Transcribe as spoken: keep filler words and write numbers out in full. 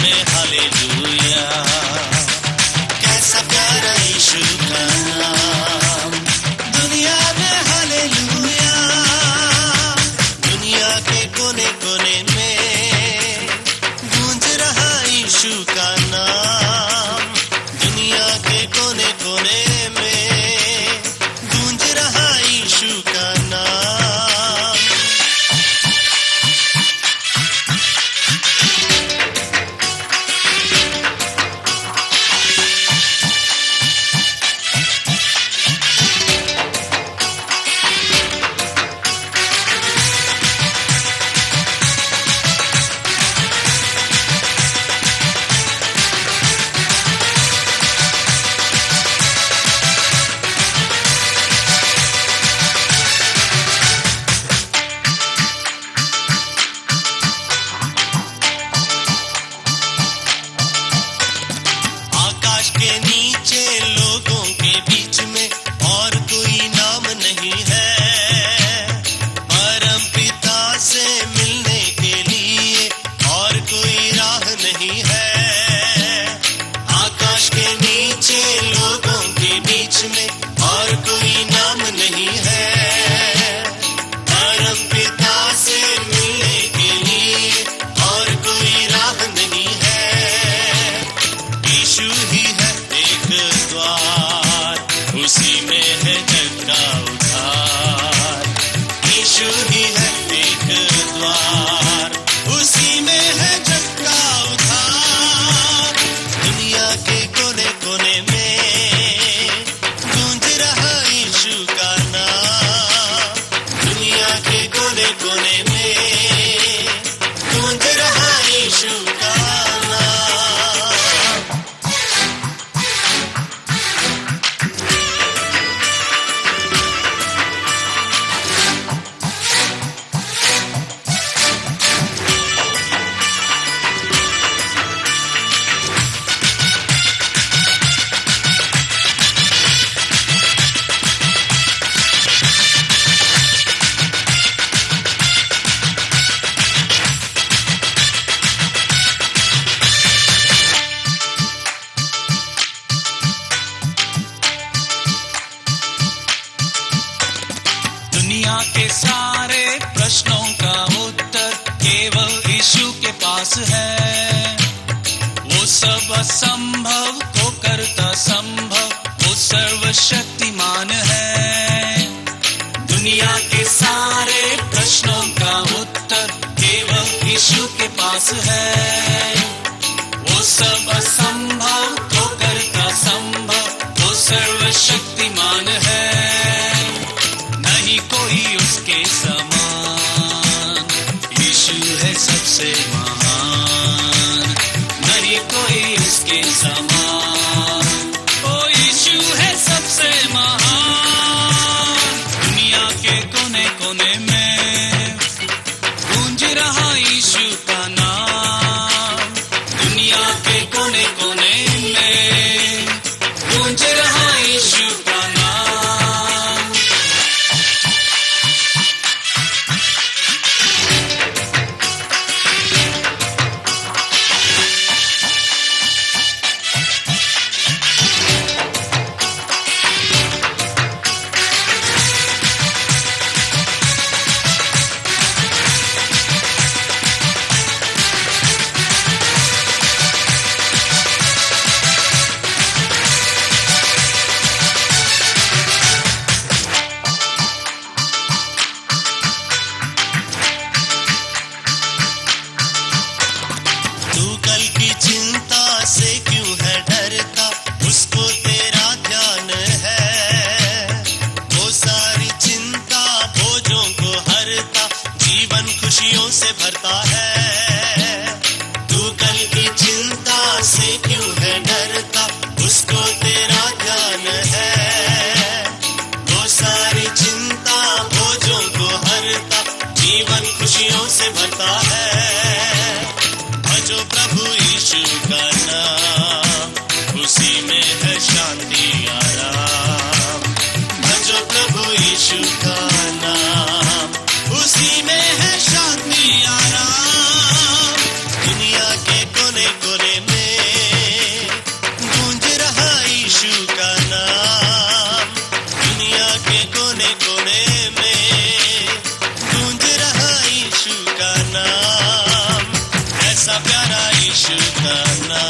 में हालेलुया। कैसा प्यारा यीशु का नाम, दुनिया में हालेलुया। दुनिया के कोने कोने में गूंज रहा यीशु का नाम, दुनिया के कोने कोने में गूंज रहा यीशु का नाम। के नीचे लोगों के बीच में और कोई नाम नहीं है, परम पिता से मिलने के लिए और कोई राह नहीं है। आकाश के नीचे लोगों के बीच में और कोई नाम नहीं है, परम पिता से मिलने के लिए और कोई राह नहीं है। यीशु ही द्वार, उसी में है जग का उद्धार। यीशु ही है एक द्वार, उसी में है जग का उद्धार। दुनिया के कोने कोने में गूंज रहा यीशु का नाम, दुनिया के कोने कोने में गूंज रहा यीशु का नाम। दुनिया के सारे प्रश्नों का उत्तर केवल यीशु के पास है। वो सब असंभव को करता संभव, वो सर्वशक्तिमान है। दुनिया के सारे प्रश्नों का उत्तर केवल यीशु के पास है। वो सब असंभव को करता संभव, वो सर्वशक्तिमान है। नहीं कोई उसके समान, यीशु है सबसे महान। नहीं कोई उसके समान, ओ यीशु है सबसे महान। दुनिया के कोने कोने में गूंज रहा यीशु का नाम, दुनिया के कोने कोने में गूंज रहा यीशु का नाम। से भरता है, तू कल की चिंता से क्यों है डरता, उसको तेरा ध्यान है। वो सारी चिंता बोझों को हरता, जीवन खुशियों से भरता है। भजो प्रभु यीशु का नाम, उसी में है शांति आराम। भजो प्रभु यीशु का नाम, उसी में है शांति आराम। दुनिया के कोने कोने का नाम।